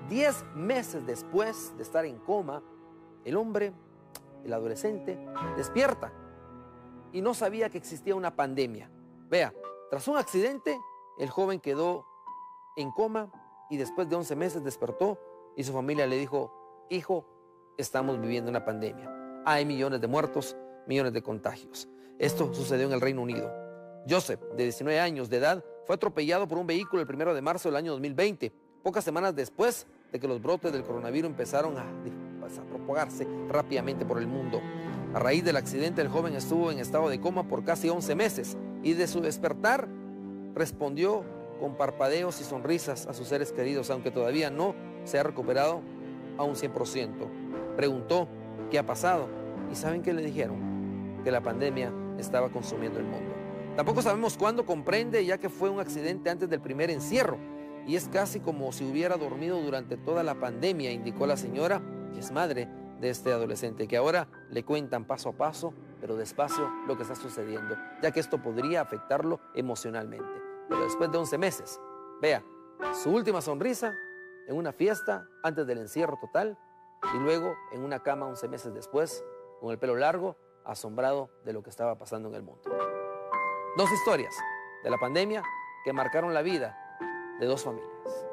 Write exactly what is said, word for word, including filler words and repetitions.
Diez meses después de estar en coma, el hombre, el adolescente, despierta y no sabía que existía una pandemia. Vea, tras un accidente, el joven quedó en coma y después de once meses despertó y su familia le dijo: hijo, estamos viviendo una pandemia. Hay millones de muertos, millones de contagios. Esto sucedió en el Reino Unido. Joseph, de diecinueve años de edad, fue atropellado por un vehículo el primero de marzo del año dos mil veinte, pocas semanas después de que los brotes del coronavirus empezaron a, a propagarse rápidamente por el mundo. A raíz del accidente, el joven estuvo en estado de coma por casi once meses y de su despertar respondió con parpadeos y sonrisas a sus seres queridos, aunque todavía no se ha recuperado a un cien por ciento. Preguntó qué ha pasado y ¿saben qué le dijeron? Que la pandemia estaba consumiendo el mundo. Tampoco sabemos cuándo comprende, ya que fue un accidente antes del primer encierro y es casi como si hubiera dormido durante toda la pandemia, indicó la señora, que es madre de este adolescente, que ahora le cuentan paso a paso, pero despacio, lo que está sucediendo, ya que esto podría afectarlo emocionalmente. Pero después de once meses, vea, su última sonrisa en una fiesta antes del encierro total y luego en una cama once meses después, con el pelo largo, asombrado de lo que estaba pasando en el mundo. Dos historias de la pandemia que marcaron la vida de dos familias.